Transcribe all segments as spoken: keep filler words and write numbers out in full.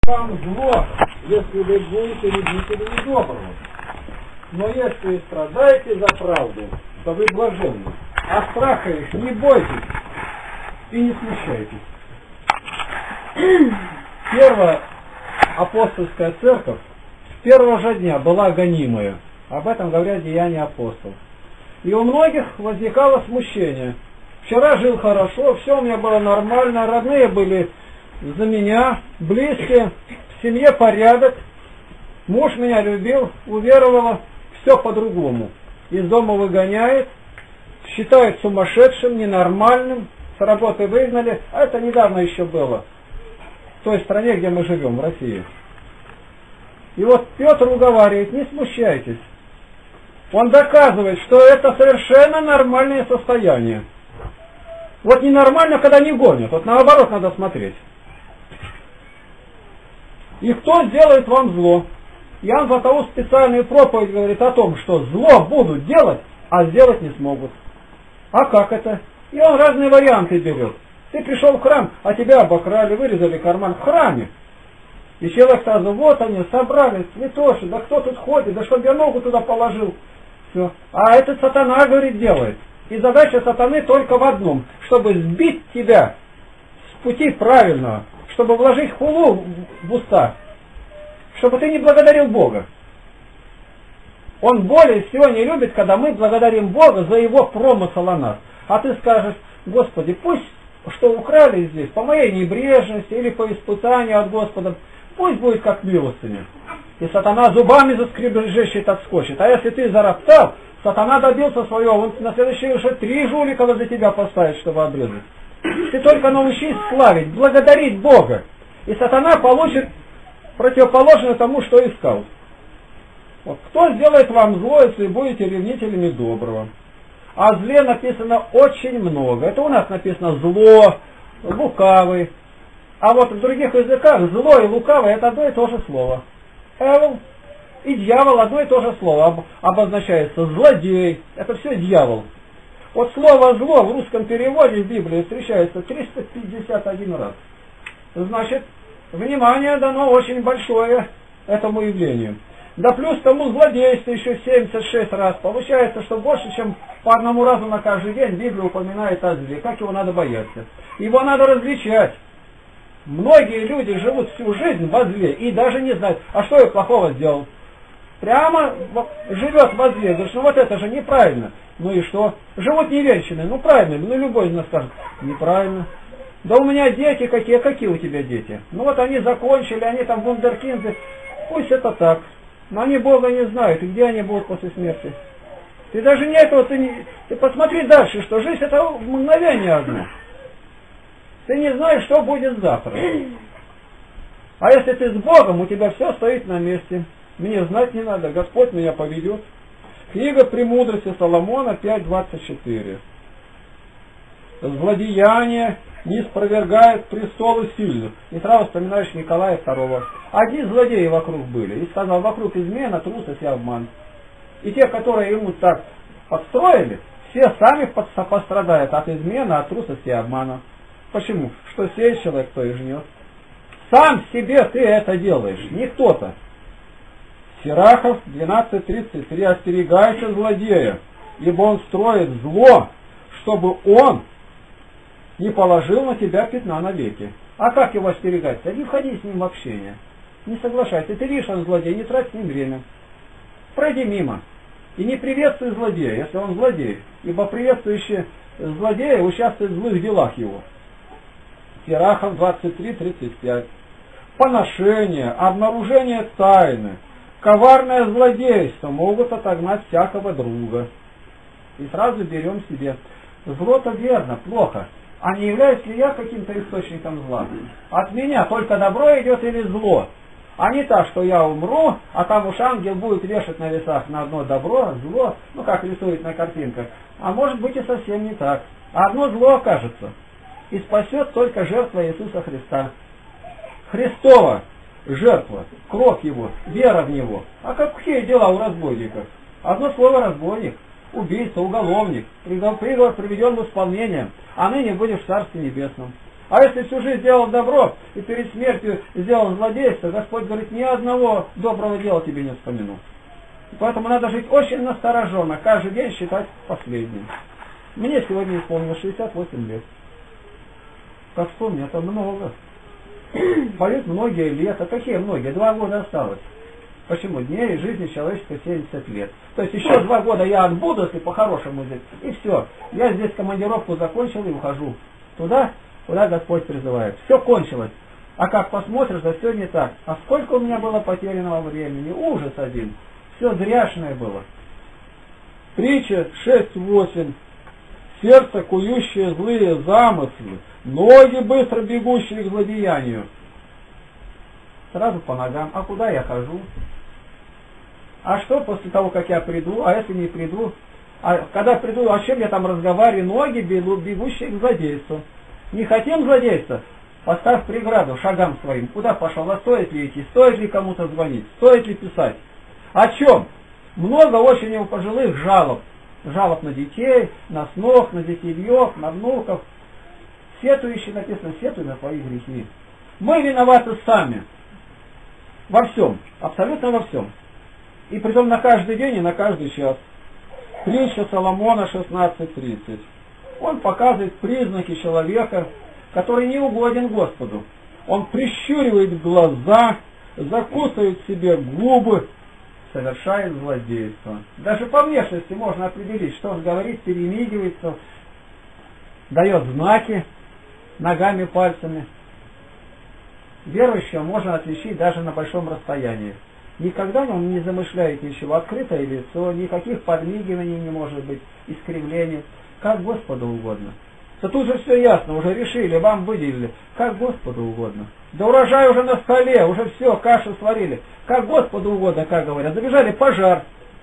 вам зло, если вы будете любителями доброго. Но если страдаете за правду, то вы блаженны. А страха их не бойтесь и не смущайтесь. Первая апостольская церковь с первого же дня была гонимая. Об этом говорят Деяния апостолов. И у многих возникало смущение. Вчера жил хорошо, все у меня было нормально, родные были за меня, близкие, в семье порядок, муж меня любил, уверовала, все по-другому. Из дома выгоняет, считает сумасшедшим, ненормальным, с работы выгнали, а это недавно еще было, в той стране, где мы живем, в России. И вот Петр уговаривает, не смущайтесь. Он доказывает, что это совершенно нормальное состояние. Вот ненормально, когда не гонят, вот наоборот надо смотреть. И кто сделает вам зло? Иоанн Златоуст специальную проповедь говорит о том, что зло будут делать, а сделать не смогут. А как это? И он разные варианты берет. Ты пришел в храм, а тебя обокрали, вырезали карман в храме. И человек сразу, вот они, собрались, святоши, да кто тут ходит, да чтобы я ногу туда положил. Все. А это сатана, говорит, делает. И задача сатаны только в одном, чтобы сбить тебя с пути правильного, чтобы вложить хулу в уста, чтобы ты не благодарил Бога. Он более всего не любит, когда мы благодарим Бога за его промысл о нас. А ты скажешь, Господи, пусть, что украли здесь, по моей небрежности или по испытанию от Господа, пусть будет как милостыня. И сатана зубами заскребежещет, отскочит. А если ты зароптал, сатана добился своего, он на следующий уже три жулика за тебя поставит, чтобы обрезать. Ты только научись славить, благодарить Бога. И сатана получит противоположное тому, что искал. Вот. Кто сделает вам зло, если будете ревнителями доброго? О зле написано очень много. Это у нас написано зло, лукавый. А вот в других языках зло и лукавый это одно и то же слово. Эвел и дьявол одно и то же слово обозначается. Злодей. Это все дьявол. Вот слово зло в русском переводе в Библии встречается триста пятьдесят один раз. Значит, внимание дано очень большое этому явлению. Да плюс тому злодейство еще семьдесят шесть раз. Получается, что больше, чем по одному разу на каждый день Библия упоминает о зле. Как его надо бояться? Его надо различать. Многие люди живут всю жизнь во зле и даже не знают, а что я плохого сделал. Прямо живет во зле. Говорит, ну вот это же неправильно. Ну и что? Живут невенчанные. Ну правильно, ну любой из нас скажет, неправильно. Да у меня дети какие, какие у тебя дети? Ну вот они закончили, они там вундеркинды. Пусть это так. Но они Бога не знают, и где они будут после смерти. Ты даже не этого, ты, не, ты посмотри дальше, что жизнь это мгновение одно. Ты не знаешь, что будет завтра. А если ты с Богом, у тебя все стоит на месте. Мне знать не надо, Господь меня поведет. Книга «Премудрости» Соломона пять двадцать четыре. Злодеяние не спровергает престолы сильных. И сразу вспоминаешь Николая второго. Одни злодеи вокруг были. И сказал, вокруг измена, трусость и обман. И те, которые ему так подстроили, все сами пострадают от измены, от трусости и обмана. Почему? Что сеет человек, то и жнет. Сам себе ты это делаешь, не кто-то. Сирахов двенадцать тридцать три. Остерегайся злодея, ибо он строит зло, чтобы он не положил на тебя пятна навеки. А как его остерегать? Да не входи с ним в общение. Не соглашайся. Ты видишь, он злодей, не трать с ним время. Пройди мимо. И не приветствуй злодея, если он злодей. Ибо приветствующий злодея участвует в злых делах его. Сирахов двадцать три тридцать пять. Поношение, обнаружение тайны, коварное злодейство могут отогнать всякого друга. И сразу берем себе. Зло-то верно, плохо. А не являюсь ли я каким-то источником зла? От меня только добро идет или зло? А не так, что я умру, а там уж ангел будет вешать на весах на одно добро, зло, ну как рисует на картинках. А может быть и совсем не так. А одно зло окажется. И спасет только жертва Иисуса Христа. Христова жертва, кровь Его, вера в Него. А какие дела у разбойников? Одно слово разбойник. Убийца, уголовник, приговор приведен в исполнение, а ныне будешь в Царстве Небесном. А если всю жизнь делал добро и перед смертью сделал злодейство, Господь говорит, ни одного доброго дела тебе не вспомяну. Поэтому надо жить очень настороженно, каждый день считать последним. Мне сегодня исполнилось шестьдесят восемь лет. Как вспомни, это много. Поют многие лета. Какие многие? Два года осталось. Почему? Дней жизни человеческой семьдесят лет. То есть еще два года я отбуду, если по-хорошему здесь. И все. Я здесь командировку закончил и ухожу. Туда, куда Господь призывает. Все кончилось. А как посмотришь, да все не так. А сколько у меня было потерянного времени? Ужас один. Все зряшное было. Притча шесть восемь. Сердце, кующее злые замыслы, ноги, быстро бегущие к злодеянию. Сразу по ногам. А куда я хожу? А что после того, как я приду? А если не приду? А когда приду, о чем я там разговариваю? Ноги, бегущие к злодейству. Не хотим злодейства? Поставь преграду шагам своим. Куда пошел? А стоит ли идти? Стоит ли кому-то звонить? Стоит ли писать? О чем? Много очень у пожилых жалоб. Жалоб на детей, на снов, на детей-вьев, на внуков. Сетующий, написано, сетуй на свои грехи. Мы виноваты сами. Во всем. Абсолютно во всем. И притом на каждый день и на каждый час. Притча Соломона шестнадцать тридцать. Он показывает признаки человека, который не угоден Господу. Он прищуривает глаза, закусывает себе губы, совершает злодейство. Даже по внешности можно определить, что он говорит, перемигивается, дает знаки ногами, пальцами. Верующего можно отличить даже на большом расстоянии. Никогда он не замышляет ничего, открытое лицо, никаких подмигиваний не может быть, искривлений, как Господу угодно. То тут же все ясно, уже решили, вам выделили, как Господу угодно. Да урожай уже на столе, уже все, кашу сварили. Как Господу угодно, как говорят. Забежали, пожар.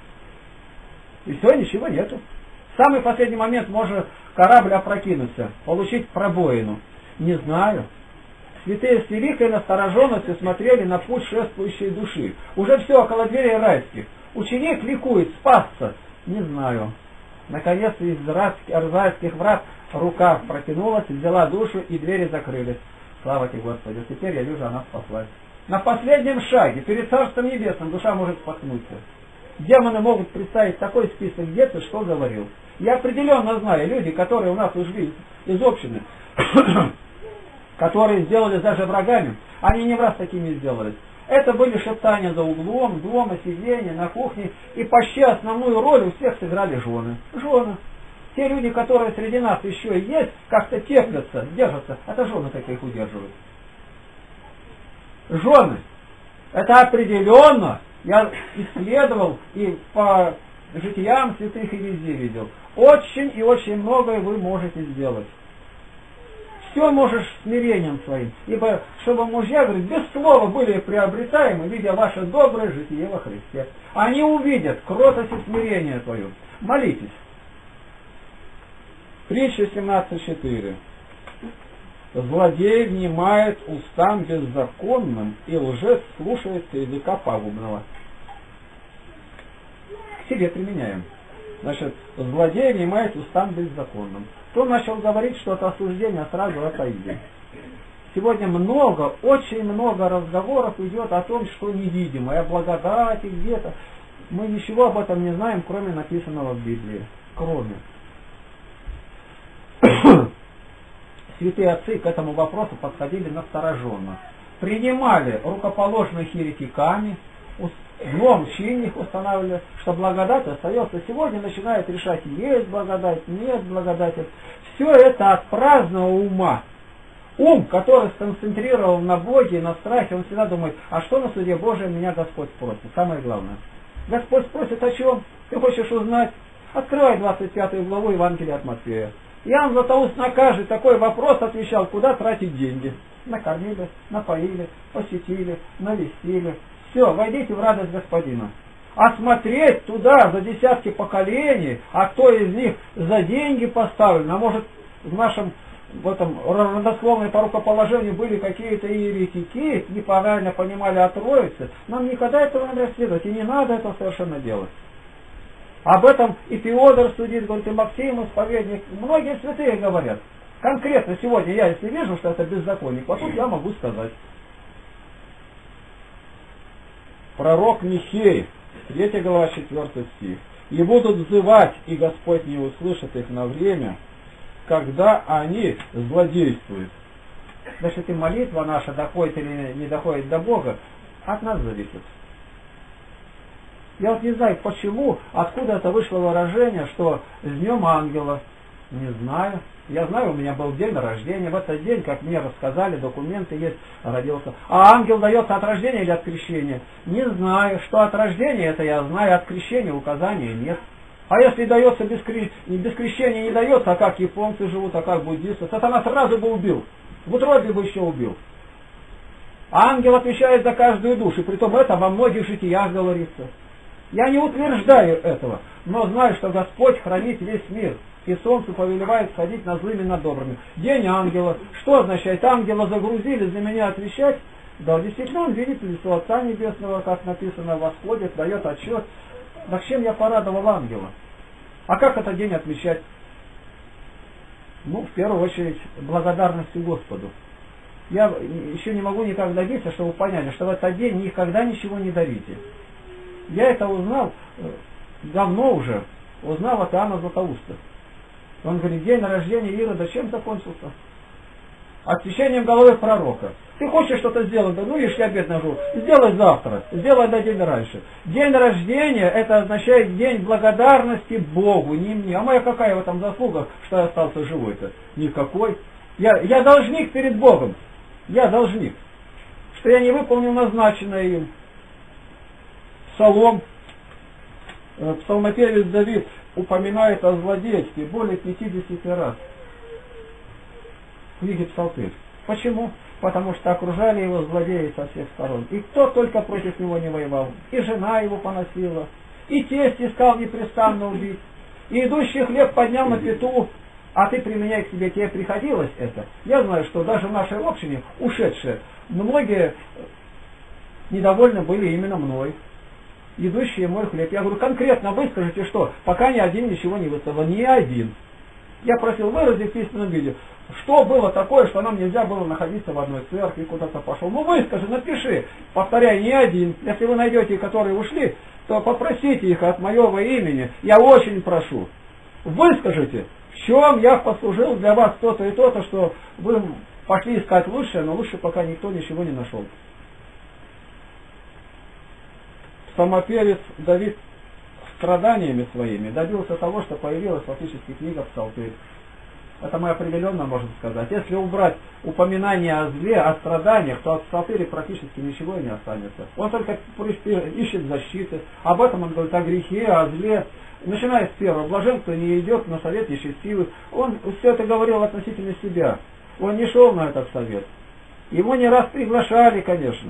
И все, ничего нету. В самый последний момент может корабль опрокинуться, получить пробоину. Не знаю. Святые с великой настороженностью смотрели на путь шествующей души. Уже все около дверей райских. Ученик ликует, спасся. Не знаю. Наконец из райских врат рука протянулась, взяла душу, и двери закрылись. Слава тебе, Господи. Теперь я вижу, она спаслась. На последнем шаге, перед Царством Небесным, душа может споткнуться. Демоны могут представить такой список, где ты что говорил. Я определенно знаю, люди, которые у нас ушли из общины, которые сделали даже врагами, они не в раз такими сделались. Это были шептания за углом, дома, сиденья, на кухне, и почти основную роль у всех сыграли жены. Жены. Те люди, которые среди нас еще есть, как-то теплятся, держатся, это жены таких удерживают. Жены. Это определенно, я исследовал и по житиям святых и везде видел. Очень и очень многое вы можете сделать. Все можешь смирением своим. Ибо, чтобы мужья, говорит, без слова были приобретаемы, видя ваше доброе житие во Христе. Они увидят кротость и смирение твою. Молитесь. Притча семнадцать четыре. Злодей внимает устам беззаконным, и лжец слушается языка пагубного. К себе применяем. Значит, злодей внимает устам беззаконным. Кто начал говорить что-то осуждение, сразу отойди. Сегодня много, очень много разговоров идет о том, что невидимое, о благодати где-то. Мы ничего об этом не знаем, кроме написанного в Библии. Кроме. Святые отцы к этому вопросу подходили настороженно. Принимали рукоположных еретиками, злом чинных устанавливали, что благодать остается. Сегодня начинает решать, есть благодать, нет благодати. Все это от праздного ума. Ум, который сконцентрирован на Боге и на страхе, он всегда думает, а что на суде Божьем меня Господь спросит? Самое главное. Господь спросит о чем? Ты хочешь узнать? Открывай двадцать пятую главу Евангелия от Матфея. Иоанн Златоуст на каждый такой вопрос отвечал, куда тратить деньги. Накормили, напоили, посетили, навестили. Все, войдите в радость Господина. А смотреть туда за десятки поколений, а кто из них за деньги поставлен, а может в нашем в этом родословном по рукоположению были какие-то еретики, неправильно понимали о Троице, нам никогда этого не расследовать, и не надо это совершенно делать. Об этом и Феодор судит, говорит, и Максим, исповедник, многие святые говорят. Конкретно сегодня я, если вижу, что это беззаконник, вот тут я могу сказать. Пророк Михей, третья глава, четвёртый стих. «И будут взывать, и Господь не услышит их на время, когда они злодействуют». Значит, и молитва наша доходит или не доходит до Бога, от нас зависит. Я вот не знаю, почему, откуда это вышло выражение, что с днем ангела. Не знаю. Я знаю, у меня был день рождения. В этот день, как мне рассказали, документы есть, родился. А ангел дается от рождения или от крещения? Не знаю. Что от рождения, это я знаю. От крещения указания нет. А если дается без, кре... без крещения не дается, а как японцы живут, а как буддисты, сатана сразу бы убил. В утробе бы еще убил. А ангел отвечает за каждую душу. И притом это во многих житиях говорится. Я не утверждаю этого, но знаю, что Господь хранит весь мир. И солнце повелевает ходить над злыми, над добрыми. День ангела. Что означает? Ангела загрузили за меня отвечать? Да, действительно, он видит лицо Отца Небесного, как написано, восходит, дает отчет. Так чем я порадовал ангела? А как этот день отмечать? Ну, в первую очередь, благодарностью Господу. Я еще не могу никак добиться, чтобы вы поняли, что в этот день никогда ничего не дарите. Я это узнал давно уже, узнал от Иоанна Златоуста. Он говорит, день рождения Ирода чем закончился? Отсечением головы пророка. Ты хочешь что-то сделать? Да ну, ешь я обед нажу. Сделай завтра, сделай на день раньше. День рождения, это означает день благодарности Богу, не мне. А моя какая в этом заслуга, что я остался живой-то? Никакой. Я, я должник перед Богом. Я должник. Что я не выполнил назначенное им. Псалом, псалмопевец Давид упоминает о злодействе более пятидесяти раз в книге Псалтырь. Почему? Потому что окружали его злодеи со всех сторон. И кто только против него не воевал. И жена его поносила, и тесть искал непрестанно убить, и идущий хлеб поднял на пету, а ты применяй к себе, тебе приходилось это. Я знаю, что даже в нашей общине, ушедшие, многие недовольны были именно мной. Идущие мой хлеб. Я говорю, конкретно выскажите, что пока ни один ничего не выставил. Ни один. Я просил выразить в письменном виде, что было такое, что нам нельзя было находиться в одной церкви, куда-то пошел. Ну выскажи, напиши. Повторяй, ни один. Если вы найдете, которые ушли, то попросите их от моего имени. Я очень прошу. Выскажите, в чем я послужил для вас то-то и то-то, что вы пошли искать лучшее, но лучше пока никто ничего не нашел. Самопевец Давид страданиями своими добился того, что появилась фактически книга Псалтырь. Это мы определенно можем сказать. Если убрать упоминание о зле, о страданиях, то от Псалтыри практически ничего и не останется. Он только ищет защиты. Об этом он говорит, о грехе, о зле. Начиная с первого. Блаженство не идет на совет ищет силы. Он все это говорил относительно себя. Он не шел на этот совет. Его не раз приглашали, конечно.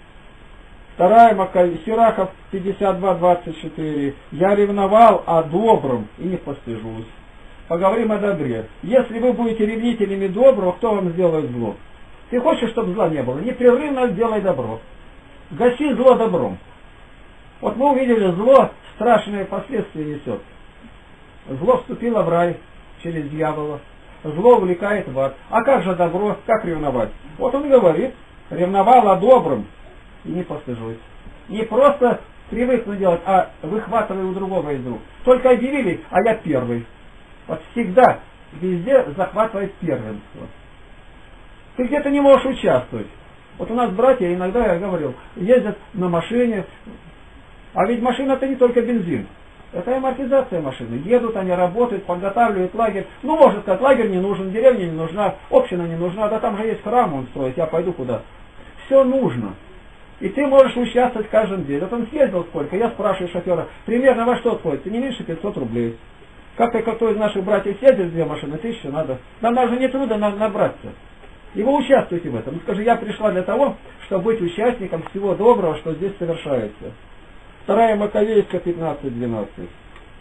Вторая Маккавей, Сирахов пятьдесят два двадцать четыре. Я ревновал о добром и не постыжусь. Поговорим о добре. Если вы будете ревнителями доброго, кто вам сделает зло? Ты хочешь, чтобы зла не было? Непрерывно делай добро. Гаси зло добром. Вот мы увидели, зло страшные последствия несет. Зло вступило в рай через дьявола. Зло увлекает в ад. А как же добро? Как ревновать? Вот он говорит, ревновал о добром и не постыжусь. Не просто привыкну делать, а выхватываю у другого из рук. Только объявили, а я первый. Вот всегда, везде захватывает первенство. Ты где-то не можешь участвовать. Вот у нас братья, иногда я говорил, ездят на машине, а ведь машина это не только бензин. Это амортизация машины. Едут, они работают, подготавливают лагерь. Ну, можно сказать, лагерь не нужен, деревня не нужна, община не нужна, да там же есть храм он строит, я пойду куда. Все нужно. И ты можешь участвовать каждый день. Вот он съездил сколько, я спрашиваю шофера, примерно во что отходит? Не меньше пятьсот рублей. Как-то кто из наших братьев съездит две машины, тысячу надо. Нам даже не трудно набраться. И вы участвуете в этом. Ну, скажи, я пришла для того, чтобы быть участником всего доброго, что здесь совершается. Вторая Маковейская пятнадцать двенадцать.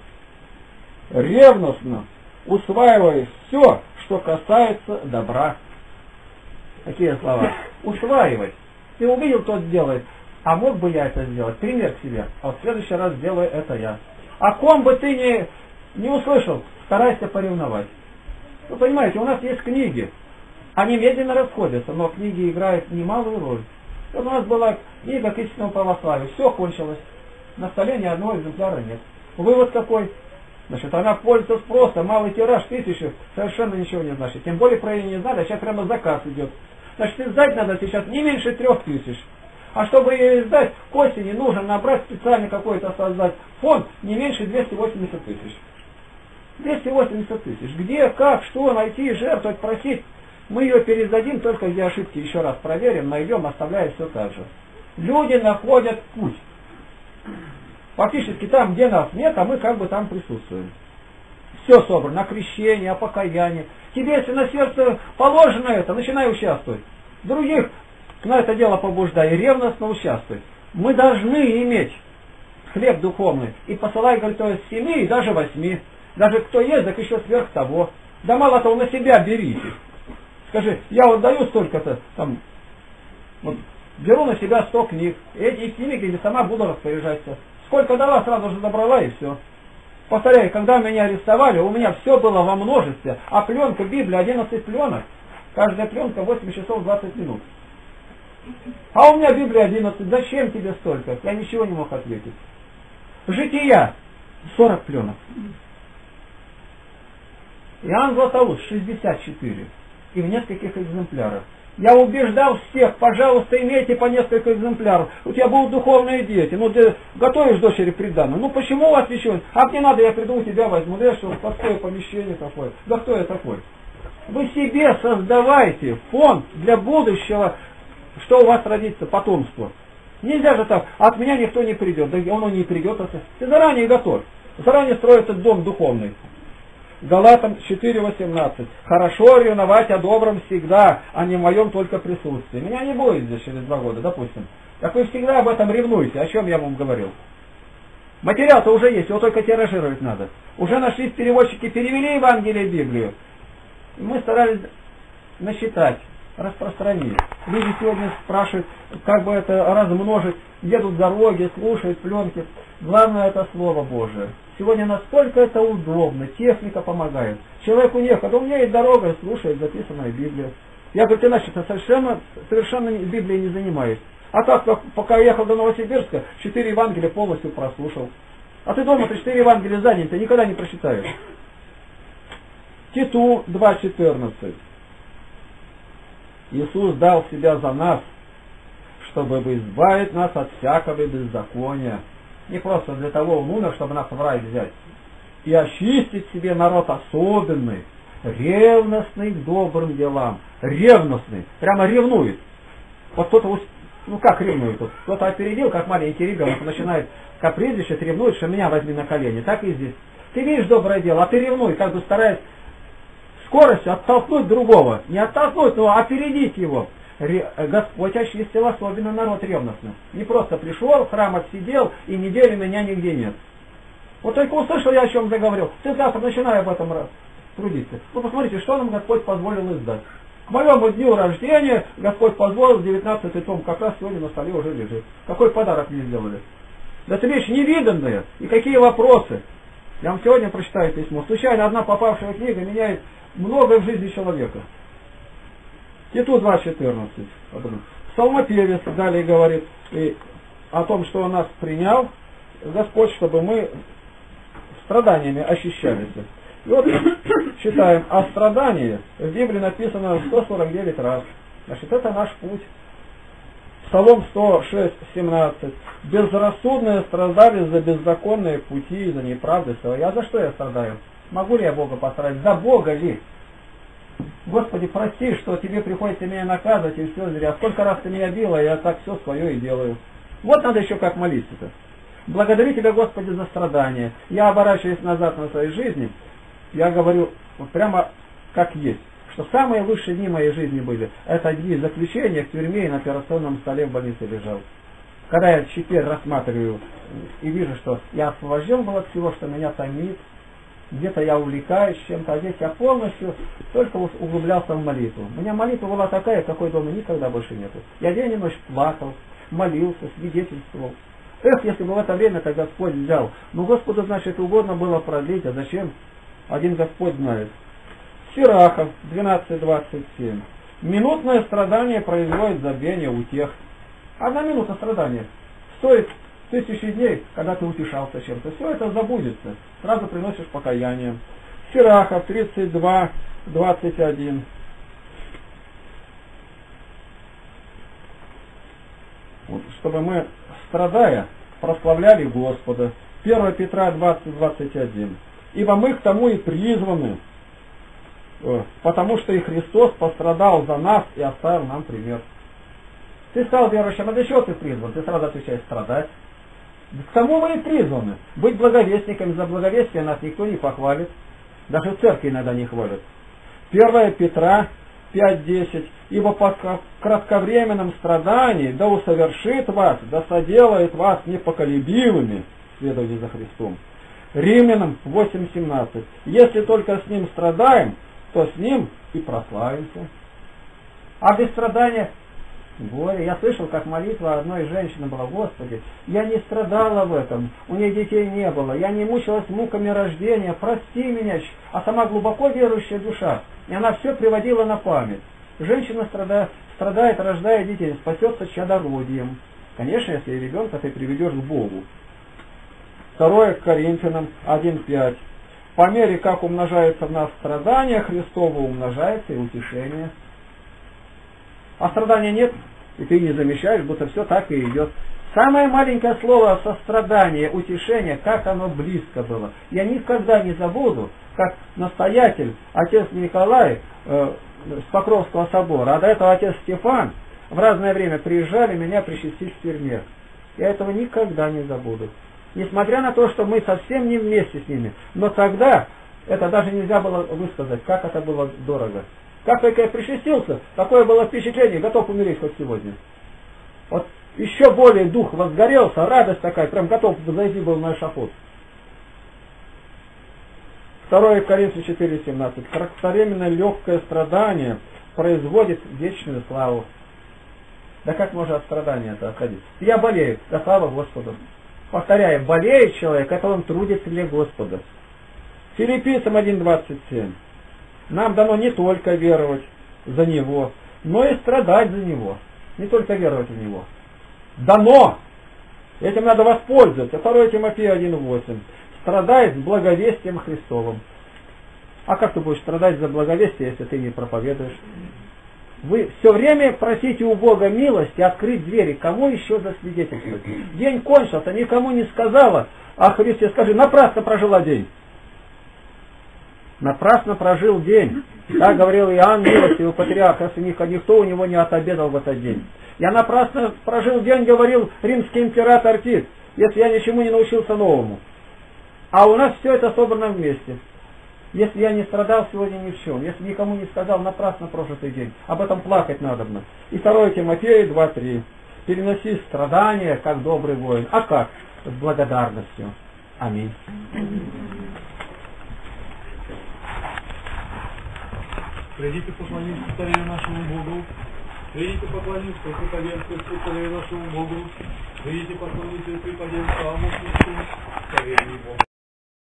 Ревностно усваивай все, что касается добра. Такие слова. Усваивать. Ты увидел, тот сделает. А мог бы я это сделать? Пример к себе. А в следующий раз сделаю это я. О ком бы ты не, не услышал, старайся поревновать. Вы понимаете, у нас есть книги, они медленно расходятся, но книги играют немалую роль. Вот у нас была книга к истинному православию, все кончилось, на столе ни одного экземпляра нет. Вывод какой? Значит, она пользуется спросом, малый тираж, тысячи, совершенно ничего не значит. Тем более про нее не знали, а сейчас прямо заказ идет. Значит, издать надо сейчас не меньше трех тысяч. А чтобы ее издать, к осени нужно набрать специально какой-то создать фонд не меньше двухсот восьмидесяти тысяч. двести восемьдесят тысяч. Где, как, что найти, жертвовать, просить. Мы ее пересдадим, только где ошибки еще раз проверим, найдем, оставляем все так же. Люди находят путь. Фактически там, где нас нет, а мы как бы там присутствуем. Все собрано, на крещение, о покаянии. Тебе, если на сердце положено это, начинай участвовать. Других на это дело побуждай, ревностно участвуй. Мы должны иметь хлеб духовный. И посылай, говорит, то есть семи и даже восьми. Даже кто есть, так еще сверх того. Да мало того, на себя берите. Скажи, я вот даю столько-то, там, вот, беру на себя сто книг. Эти книги, где сама буду распоряжаться. Сколько дала, сразу же забрала и все. Повторяю, когда меня арестовали, у меня все было во множестве, а пленка Библия одиннадцать пленок, каждая пленка восемь часов двадцать минут. А у меня Библия одиннадцать, зачем тебе столько? Я ничего не мог ответить. Жития сорок пленок. Иоанн Златоуст шестьдесят четыре. И в нескольких экземплярах. Я убеждал всех, пожалуйста, имейте по несколько экземпляров. У тебя будут духовные дети. Ну, ты готовишь дочери приданое. Ну, почему у вас еще? А мне надо, я приду, у тебя возьму. Да что, какое помещение такое? Да кто я такой? Вы себе создавайте фонд для будущего, что у вас родится, потомство. Нельзя же так, от меня никто не придет. Да он не придет. Ты заранее готовь. Заранее строится дом духовный. Галатам четыре восемнадцать. Хорошо ревновать о добром всегда, а не в моем только присутствии. Меня не будет здесь через два года, допустим. Так вы всегда об этом ревнуете, о чем я вам говорил. Материал-то уже есть, его только тиражировать надо. Уже нашлись переводчики, перевели Евангелие и Библию. И мы старались насчитать, распространить. Люди сегодня спрашивают, как бы это размножить, едут в дороге, слушают пленки. Главное это Слово Божие. Сегодня настолько это удобно, техника помогает. Человеку некогда, у меня есть дорога, слушает записанную Библию. Я говорю, иначе то совершенно, совершенно Библией не занимаюсь. А так, пока ехал до Новосибирска, четыре Евангелия полностью прослушал. А ты дома, ты четыре Евангелия занят, ты никогда не прочитаешь. Титу два четырнадцать. Иисус дал себя за нас, чтобы избавить нас от всякого беззакония. Не просто для того он умер, чтобы нас в рай взять. И очистить себе народ особенный, ревностный к добрым делам. Ревностный. Прямо ревнует. Вот кто-то, ну как ревнует? Кто-то опередил, как маленький ребенок, начинает капризничать, ревнует, что меня возьми на колени. Так и здесь. Ты видишь доброе дело, а ты ревнуй, как бы стараясь скоростью оттолкнуть другого. Не оттолкнуть, но опередить его. Господь очистил особенно народ ревностный. Не просто пришел, в храм отсидел, и неделю меня нигде нет. Вот только услышал я, о чем заговорил. Ты завтра начинай об этом трудиться. Ну посмотрите, что нам Господь позволил издать. К моему дню рождения Господь позволил девятнадцатый том, как раз сегодня на столе уже лежит. Какой подарок мне сделали? Да это вещь невиданная. И какие вопросы. Я вам сегодня прочитаю письмо. Случайно одна попавшая книга меняет многое в жизни человека. Титу два четырнадцать. Псалмопевец далее говорит и о том, что он нас принял, Господь, чтобы мы страданиями ощущались. И вот читаем, о страдании в Библии написано сто сорок девять раз. Значит, это наш путь. Псалом сто шесть семнадцать. Безрассудные страдали за беззаконные пути и за неправды свои. А за что я страдаю? Могу ли я Бога пострадать? За Бога ли? Господи, прости, что тебе приходится меня наказывать, и все зря. Сколько раз ты меня била, я так все свое и делаю. Вот надо еще как молиться-то. Благодарю тебя, Господи, за страдания. Я оборачиваюсь назад на своей жизни, я говорю вот прямо как есть, что самые лучшие дни моей жизни были. Это дни заключения в тюрьме и на операционном столе в больнице лежал. Когда я теперь рассматриваю и вижу, что я освобожден был от всего, что меня томит, где-то я увлекаюсь чем-то, а здесь я полностью только углублялся в молитву. У меня молитва была такая, какой дома никогда больше нету. Я день и ночь плакал, молился, свидетельствовал. Эх, если бы в это время-то Господь взял. Ну, Господу, значит, угодно было продлить, а зачем? Один Господь знает. Сирахов двенадцать двадцать семь. Минутное страдание производит забвение утех. Одна минута страдания стоит тысячи дней, когда ты утешался чем-то. Все это забудется. Сразу приносишь покаяние. Сирахов тридцать два двадцать один. Вот, чтобы мы, страдая, прославляли Господа. первое Петра двадцать двадцать один. Ибо мы к тому и призваны, потому что и Христос пострадал за нас и оставил нам пример. Ты стал верующим, а для чего ты призван? Ты сразу отвечаешь: страдать. К тому мы и призваны. Быть благовестниками. За благовестие нас никто не похвалит. Даже в церкви иногда не хвалят. первое Петра пять десять. Ибо по кратковременном страдании да усовершит вас, да соделает вас непоколебимыми в следовании за Христом. Римлянам восемь семнадцать. Если только с Ним страдаем, то с Ним и прославимся. А без страдания горе. Я слышал, как молитва одной женщины была: Господи, я не страдала в этом, у нее детей не было, я не мучилась муками рождения, прости меня. А сама глубоко верующая душа, и она все приводила на память. Женщина страдает, страдает, рождая детей, спасется чадородием. Конечно, если ребенка ты приведешь к Богу. второе Коринфянам один пять. По мере, как умножается в нас страдания Христово, умножается и утешение. А страдания нет, и ты не замечаешь, будто все так и идет. Самое маленькое слово сострадание, утешение, как оно близко было. Я никогда не забуду, как настоятель, отец Николай э, с Покровского собора, а до этого отец Стефан в разное время приезжали меня причастить в тюрьме. Я этого никогда не забуду. Несмотря на то, что мы совсем не вместе с ними. Но тогда это даже нельзя было высказать, как это было дорого. Как только я причастился, такое было впечатление, готов умереть хоть сегодня. Вот еще более дух возгорелся, радость такая, прям готов зайти был на эшафот. второе Коринфянам четыре семнадцать. Кратковременное легкое страдание производит вечную славу. Да как можно от страдания это отходить? Я болею, да слава Господу. Повторяю, болеет человек, это он трудится для Господа. Филиппийцам один двадцать семь. Нам дано не только веровать за Него, но и страдать за Него. Не только веровать в Него. Дано! Этим надо воспользоваться. второе Тимофея один восемь. Страдает с благовестием Христовым. А как ты будешь страдать за благовестие, если ты не проповедуешь? Вы все время просите у Бога милости открыть двери. Кому еще засвидетельствовать? День кончился, никому не сказала о Христе. Скажи: напрасно прожила день. Напрасно прожил день. Так говорил Иоанн Милостивый, патриарх, если никто у него не отобедал в этот день. Я напрасно прожил день, говорил римский император Тит, если я ничему не научился новому. А у нас все это собрано вместе. Если я не страдал сегодня ни в чем, если никому не сказал, напрасно прожитый день. Об этом плакать надобно. И второе Тимофея два три. Переноси страдания, как добрый воин. А как? С благодарностью. Аминь. Придите поклониться Царю нашему Богу. Придите поклониться Преподенству Царю нашему Богу. Придите поклониться Преподенству Аму Христу, Царю Богу.